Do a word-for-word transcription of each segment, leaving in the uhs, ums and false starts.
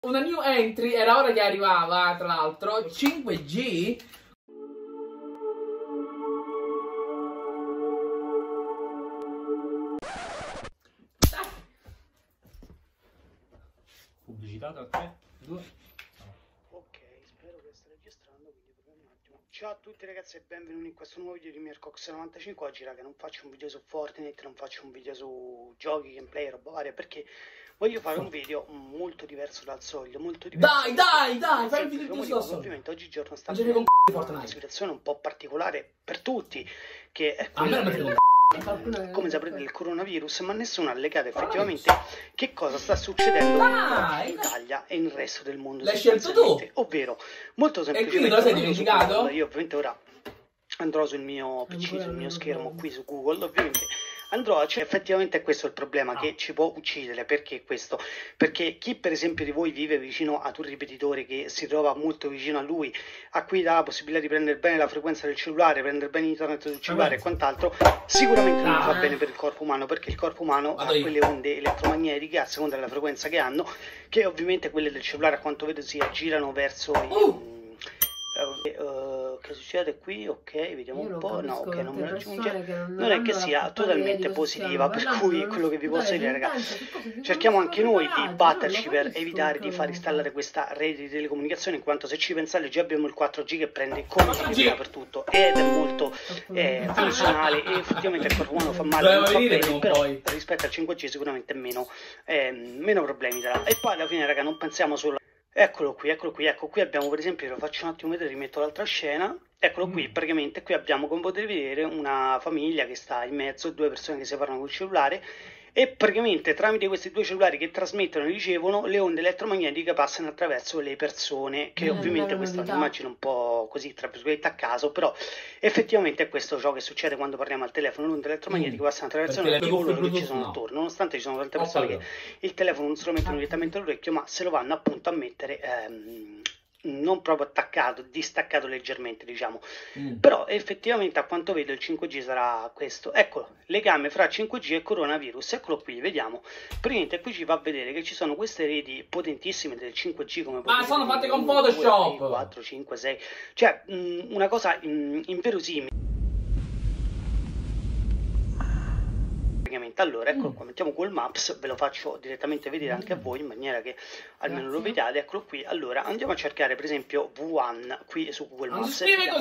Una new entry, era ora che arrivava, tra l'altro, cinque G. Pubblicità tra tre, due. Ok, spero che stai registrando, quindi proviamo un attimo. Ciao a tutti ragazzi e benvenuti in questo nuovo video di Mircox novantacinque. Oggi raga non faccio un video su Fortnite, non faccio un video su giochi, gameplay, roba varia, perché voglio fare un video molto diverso dal solito, molto diverso. Dai, dai, dai, fai un video così da solo. Ovviamente oggigiorno sta avendo una situazione un po' particolare per tutti, che è A me non mi quella del, come saprete, del coronavirus, ma nessuno ha legato effettivamente che cosa sta succedendo Dai, in Italia e nel resto del mondo. L'hai scelto tu? Ovvero, molto semplicemente, e quindi lo sei dimenticato? Io ovviamente ora andrò sul mio P C, sul mio schermo qui su Google, ovviamente andrò, cioè effettivamente è questo il problema, ah. che ci può uccidere. Perché questo? Perché chi per esempio di voi vive vicino ad un ripetitore, che si trova molto vicino a lui, a cui dà la possibilità di prendere bene la frequenza del cellulare, prendere bene internet del cellulare e quant'altro, sicuramente non fa bene per il corpo umano, perché il corpo umano ha quelle onde elettromagnetiche a seconda della frequenza che hanno, che ovviamente quelle del cellulare a quanto vedo si aggirano verso i, uh. Uh, uh, che succede qui? Ok, vediamo un po'. No, ok, non mi raggiunge. Non, non è che sia totalmente positiva, per cui quello che vi posso dire, ragazzi, cerchiamo anche noi di batterci per evitare di far installare questa rete di telecomunicazioni, in quanto se ci pensate già abbiamo il quattro G che prende continuità dappertutto ed è molto eh, funzionale, e effettivamente il corpo umano fa male, non fa bene, però rispetto al cinque G sicuramente meno, eh, meno problemi darà. E poi alla fine, raga, non pensiamo solo. Eccolo qui, eccolo qui, ecco qui abbiamo per esempio, lo faccio un attimo vedere, rimetto l'altra scena, eccolo qui, praticamente qui abbiamo, come potete vedere, una famiglia che sta in mezzo, due persone che si parlano col cellulare, e praticamente tramite questi due cellulari che trasmettono e ricevono, le onde elettromagnetiche passano attraverso le persone, che mm, ovviamente questa è un'immagine un po' così, tra virgolette, a caso, però effettivamente è questo ciò che succede quando parliamo al telefono, le onde elettromagnetiche mm. passano attraverso l'orecchio che ci sono no. attorno, nonostante ci sono tante persone che il telefono non se lo mettono direttamente all'orecchio, ma se lo vanno appunto a mettere ehm, non proprio attaccato, distaccato leggermente, diciamo. Mm. Però effettivamente a quanto vedo il cinque G sarà questo. Eccolo, legame fra cinque G e coronavirus. Eccolo qui, vediamo. Praticamente qui ci fa vedere che ci sono queste reti potentissime del cinque G, come ma sono fatte con Photoshop. quattro, cinque, sei. Cioè, mh, una cosa mh, inverosimile. Allora, ecco qua, mettiamo Google Maps, ve lo faccio direttamente vedere anche a voi in maniera che almeno Grazie. lo vediate. Eccolo qui. Allora andiamo a cercare per esempio V uno qui su Google Maps.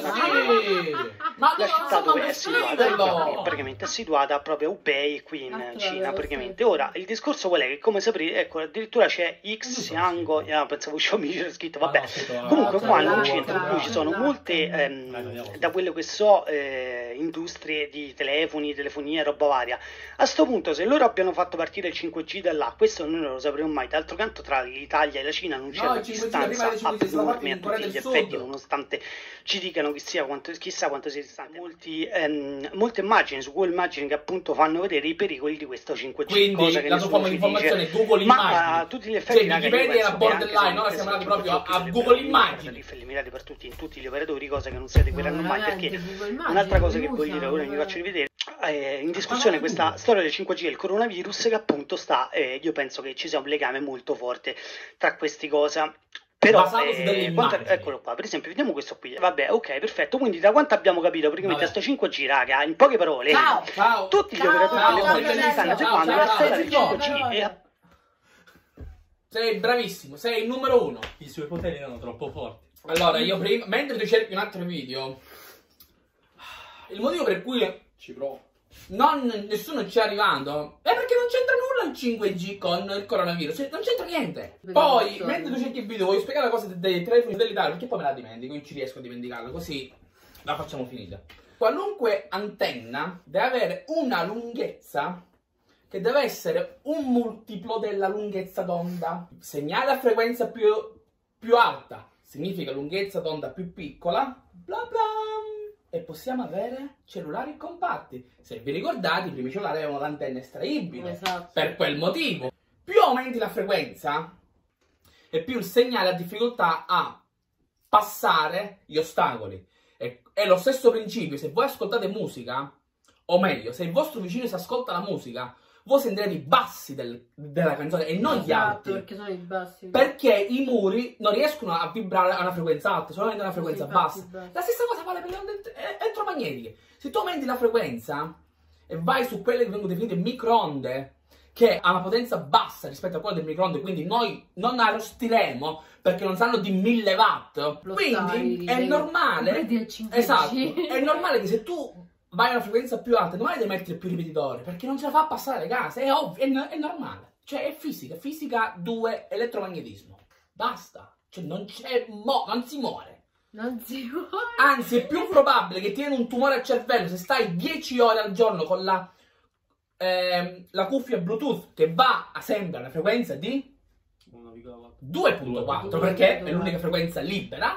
Ma la città dove è situata, è praticamente è situata proprio a Hubei, qui in Cina praticamente. Ora il discorso qual è? Che come saprete, ecco, addirittura c'è Xiango, ah, pensavo c'era scritto, vabbè, comunque qua in un centro in cui ci sono molte ehm, da quello che so eh, industrie di telefoni, telefonia, roba varia. A sto punto, se loro abbiano fatto partire il cinque G da là, questo noi non lo sapremo mai. D'altro canto, tra l'Italia e la Cina non c'è no, una distanza abnorme a tutti gli effetti, nonostante ci dicano chissà quanto, chissà quanto sia distante. Molti, ehm, molte immagini su Google Immagini che appunto fanno vedere i pericoli di questo cinque G. Quindi cosa che la tua forma di informazione Google ma Immagini. a tutti gli effetti, cioè, Wikipedia era borderline, no? Siamo andati proprio a Google Immagini. Limitati per tutti, in tutti gli operatori, cosa che non si adegueranno mai, perché un'altra cosa che voglio dire, ora vi faccio rivedere. Eh, in discussione questa storia del cinque G e il coronavirus, che appunto sta, eh, io penso che ci sia un legame molto forte tra queste cose. Però, eh, quanto, eccolo qua, per esempio, vediamo questo qui. Vabbè, ok, perfetto. Quindi, da quanto abbiamo capito, praticamente, a sto cinque G, raga, in poche parole, ciao, ciao, tutti ciao, gli operatori ciao, telefonici ciao, stanno ciao, seguendo la storia del cinque G e a... sei bravissimo, sei il numero uno. I suoi poteri erano troppo forti. Allora, io prima, mentre tu cerchi un altro video, il motivo per cui ci provo. Non, nessuno ci è arrivando è perché non c'entra nulla il cinque G con il coronavirus, cioè, non c'entra niente. Poi, mentre tu cerchi il video, voglio spiegare la cosa dei, dei telefoni dell'Italia, perché poi me la dimentico, io ci riesco a dimenticarla, così la facciamo finita. Qualunque antenna deve avere una lunghezza che deve essere un multiplo della lunghezza d'onda. Segnale a frequenza più, più alta significa lunghezza d'onda più piccola, bla bla. E possiamo avere cellulari compatti. Se vi ricordate, i primi cellulari avevano l'antenna estraibile. Esatto. Per quel motivo. Più aumenti la frequenza e più il segnale ha difficoltà a passare gli ostacoli. E, è lo stesso principio. Se voi ascoltate musica, o meglio, se il vostro vicino si ascolta la musica, voi sentirete i bassi del, della canzone e non gli Esatto, alti. perché sono i bassi. Perché i muri non riescono a vibrare a una frequenza alta, solamente a una frequenza Sì, bassa. bassi. La stessa cosa vale per le onde elettromagnetiche. Se tu aumenti la frequenza e vai su quelle che vengono definite microonde, che ha una potenza bassa rispetto a quella del microonde, quindi noi non arrostiremo perché non sanno di mille watt. Lo Quindi stai, è dei- normale, del cinque G. esatto, è normale che se tu vai a una frequenza più alta, non hai da mettere più ripetitori, perché non ce la fa passare le case, è ovvio, è, no- è normale. Cioè è fisica, fisica due, elettromagnetismo. Basta, cioè non c'è, mo, non si muore. Non si vuole. Anzi, è più probabile che ti viene un tumore al cervello se stai dieci ore al giorno con la, ehm, la cuffia Bluetooth che va a sempre alla frequenza di due virgola quattro, perché è l'unica frequenza libera,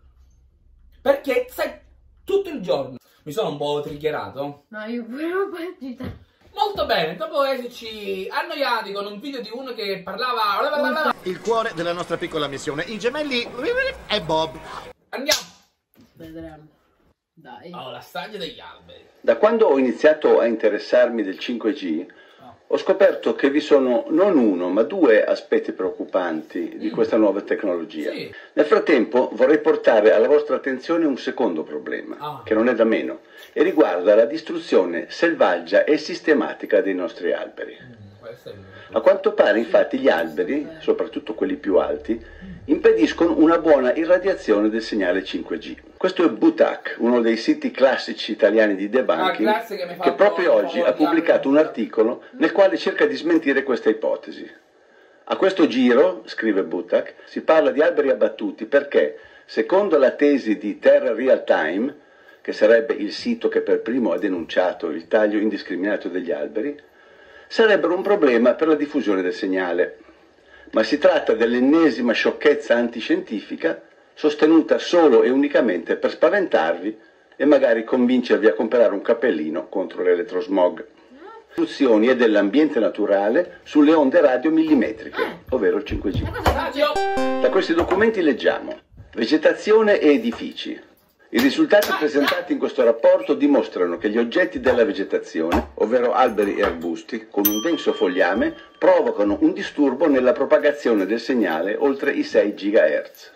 perché stai tutto il giorno. Mi sono un po' triggerato. No, io pure un po' agitata. Molto bene, dopo esserci annoiati con un video di uno che parlava... Il cuore della nostra piccola missione. I gemelli e Bob. Andiamo! Vedremo. Dai. Oh, la staglia degli alberi. Da quando ho iniziato a interessarmi del cinque G, ho scoperto che vi sono non uno, ma due aspetti preoccupanti di questa nuova tecnologia. Sì. Nel frattempo vorrei portare alla vostra attenzione un secondo problema, Ah. che non è da meno, e riguarda la distruzione selvaggia e sistematica dei nostri alberi. Mm, questo è il- A quanto pare, infatti, gli alberi, soprattutto quelli più alti, impediscono una buona irradiazione del segnale cinque G. Questo è Butak, uno dei siti classici italiani di debunking, Ah, grazie che mi hai che fatto proprio un oggi favore ha di pubblicato un darmi- articolo nel quale cerca di smentire questa ipotesi. A questo giro, scrive Butak, si parla di alberi abbattuti perché, secondo la tesi di Terra Real Time, che sarebbe il sito che per primo ha denunciato il taglio indiscriminato degli alberi, sarebbero un problema per la diffusione del segnale. Ma si tratta dell'ennesima sciocchezza antiscientifica sostenuta solo e unicamente per spaventarvi e magari convincervi a comprare un cappellino contro l'elettrosmog. Istruzioni e dell'ambiente naturale sulle onde radio millimetriche, ovvero il cinque G. Radio! Da questi documenti leggiamo: vegetazione e edifici. I risultati presentati in questo rapporto dimostrano che gli oggetti della vegetazione, ovvero alberi e arbusti, con un denso fogliame, provocano un disturbo nella propagazione del segnale oltre i sei gigahertz.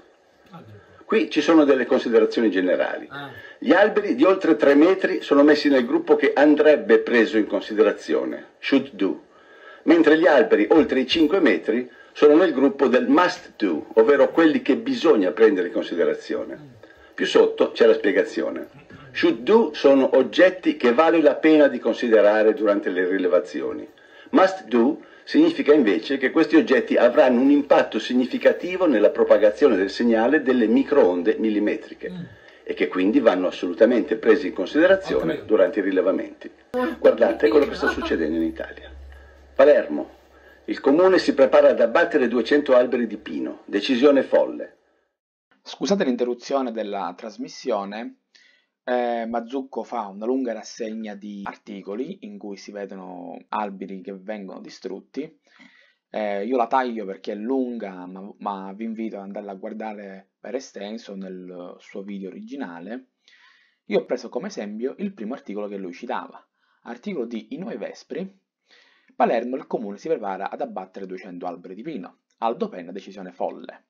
Qui ci sono delle considerazioni generali. Ah. Gli alberi di oltre tre metri sono messi nel gruppo che andrebbe preso in considerazione, should do, mentre gli alberi oltre i cinque metri sono nel gruppo del must do, ovvero quelli che bisogna prendere in considerazione. Più sotto c'è la spiegazione. Should do sono oggetti che vale la pena di considerare durante le rilevazioni. Must do significa invece che questi oggetti avranno un impatto significativo nella propagazione del segnale delle microonde millimetriche e che quindi vanno assolutamente presi in considerazione durante i rilevamenti. Guardate quello che sta succedendo in Italia. Palermo. Il comune si prepara ad abbattere duecento alberi di pino. Decisione folle. Scusate l'interruzione della trasmissione, eh, Mazzucco fa una lunga rassegna di articoli in cui si vedono alberi che vengono distrutti. Eh, io la taglio perché è lunga, ma, ma vi invito ad andarla a guardare per estenso nel suo video originale. Io ho preso come esempio il primo articolo che lui citava, articolo di I Nuovi Vespri. Palermo, il comune si prepara ad abbattere duecento alberi di pino. Aldo Penna, decisione folle.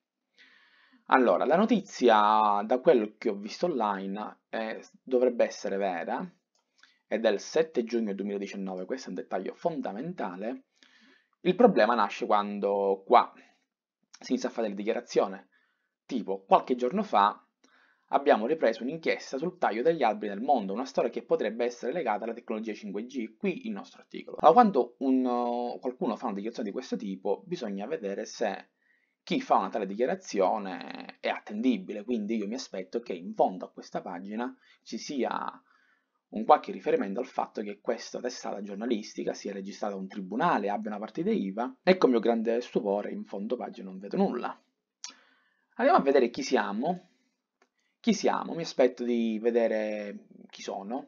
Allora, la notizia, da quello che ho visto online, eh, dovrebbe essere vera, è del sette giugno duemiladiciannove, questo è un dettaglio fondamentale. Il problema nasce quando qua si inizia a fare delle dichiarazioni, tipo qualche giorno fa abbiamo ripreso un'inchiesta sul taglio degli alberi nel mondo, una storia che potrebbe essere legata alla tecnologia cinque G, qui il nostro articolo. Allora, quando un, qualcuno fa una dichiarazione di questo tipo, bisogna vedere se chi fa una tale dichiarazione è attendibile, quindi io mi aspetto che in fondo a questa pagina ci sia un qualche riferimento al fatto che questa testata giornalistica sia registrata a un tribunale, abbia una partita I V A, e con mio grande stupore in fondo pagina non vedo nulla. Andiamo a vedere chi siamo. Chi siamo? Mi aspetto di vedere chi sono.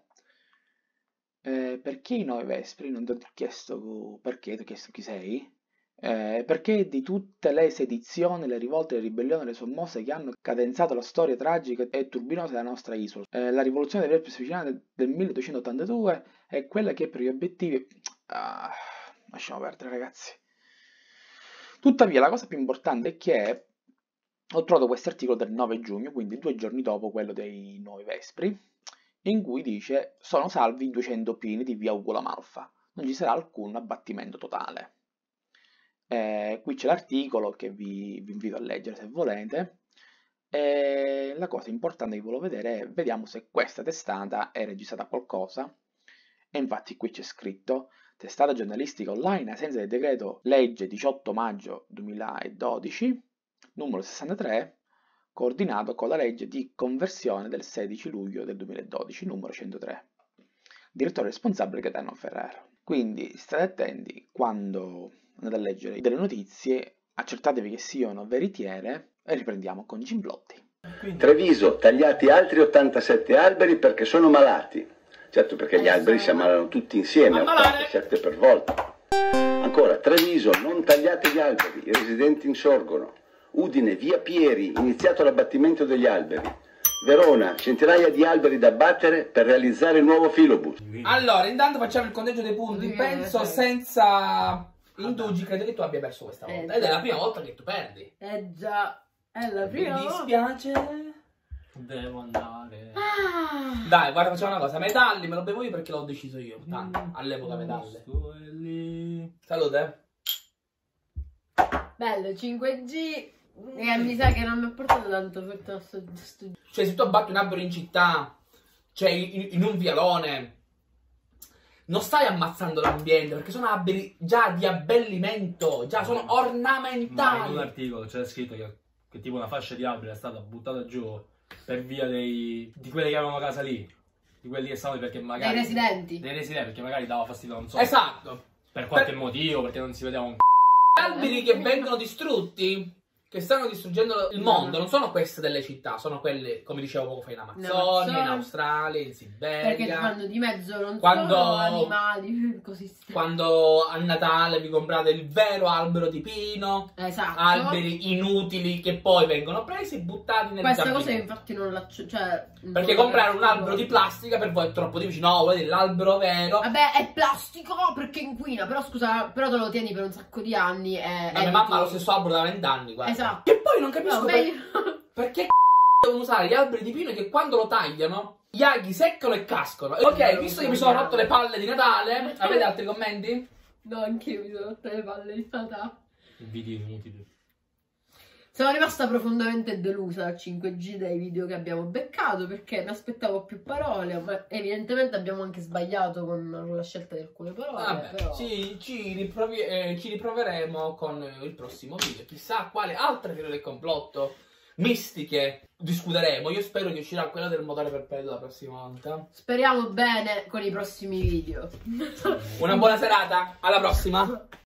Eh, perché i Nuovi Vespri? Non ti ho chiesto perché, ti ho chiesto chi sei. Eh, perché di tutte le sedizioni, le rivolte, le ribellioni, le sommosse che hanno cadenzato la storia tragica e turbinosa della nostra isola, eh, la rivoluzione dei verbi siciliani del milleduecentottantadue è quella che per gli obiettivi... Ah, lasciamo perdere ragazzi. Tuttavia la cosa più importante è che ho trovato questo articolo del nove giugno, quindi due giorni dopo quello dei nuovi Vespri, in cui dice sono salvi i duecento pini di via Ugo La Malfa, non ci sarà alcun abbattimento totale. Eh, qui c'è l'articolo che vi, vi invito a leggere se volete. E la cosa importante che volevo vedere è, vediamo se questa testata è registrata a qualcosa, e infatti qui c'è scritto testata giornalistica online ai sensi del decreto legge diciotto maggio duemiladodici, numero sessantatré, coordinato con la legge di conversione del sedici luglio del duemiladodici, numero centotré. Direttore responsabile Gaetano Ferrero. Quindi state attenti quando andate a leggere delle notizie, accertatevi che siano veritiere e riprendiamo con Gimblotti. Treviso, tagliati altri ottantasette alberi perché sono malati. Certo, perché gli alberi si ammalano tutti insieme, ottantasette per volta. Ancora, Treviso, non tagliate gli alberi, i residenti insorgono. Udine, via Pieri, iniziato l'abbattimento degli alberi. Verona, centinaia di alberi da abbattere per realizzare il nuovo filobus. Allora, intanto facciamo il conteggio dei punti. Sì, Penso sì. senza indugi, credo che tu abbia perso questa Eh, volta. Ed è la prima volta che tu perdi. Eh già, è la Mi prima volta. dispiace. Devo andare. Ah, Dai, guarda, facciamo una cosa. Metalli me lo bevo io perché l'ho deciso io. Tanto, Mm. all'epoca metalli. Sto è lì. Salute. bello, cinque G. E mi sa che non mi ha portato tanto fortuna sto, sto... Cioè, se tu abbatti un albero in città, cioè in, in un vialone, non stai ammazzando l'ambiente, perché sono alberi già di abbellimento, già sono Ma in ornamentali. un articolo c'è scritto che, che tipo una fascia di alberi è stata buttata giù per via dei di quelli che avevano casa lì, di quelli che stavano perché magari dei residenti. dei residenti, perché magari dava fastidio, non so, Esatto. per qualche Per- motivo, perché non si vedeva un Gli alberi che vengono distrutti, che stanno distruggendo il mondo, non sono queste delle città, sono quelle, come dicevo poco fa, in Amazzonia, Amazzonia. in Australia, in Perché ti Siberia. fanno di mezzo non Quando- solo animali, così sta- Quando a Natale vi comprate il vero albero di pino, Esatto. alberi inutili che poi vengono presi e buttati nel Questa cosa giardino. infatti non la... cioè... Perché non comprare la- un albero di plastica per voi è troppo difficile. No, vuoi l'albero vero. Vabbè, è plastico perché inquina, però scusa, però te lo tieni per un sacco di anni e... La mia eviti- mamma ha lo stesso albero da vent'anni, guarda. Esatto. Che poi non capisco No, per- meglio... perché c***o devono usare gli alberi di pino che quando lo tagliano gli aghi seccano e cascano. Ok, visto che mi sono rotto le palle di Natale, avete altri commenti? No, anch'io mi sono rotte le palle di Natale. video inutili. Sono rimasta profondamente delusa dal cinque G dai video che abbiamo beccato perché mi aspettavo più parole, ma evidentemente abbiamo anche sbagliato con la scelta di alcune parole. Vabbè, però... ci, ci, riprovi- eh, ci riproveremo con il prossimo video. Chissà quale altre teorie del complotto mistiche discuteremo. Io spero che uscirà quella del motore perpetuo la prossima volta. Speriamo bene con i prossimi video. Una buona serata, alla prossima!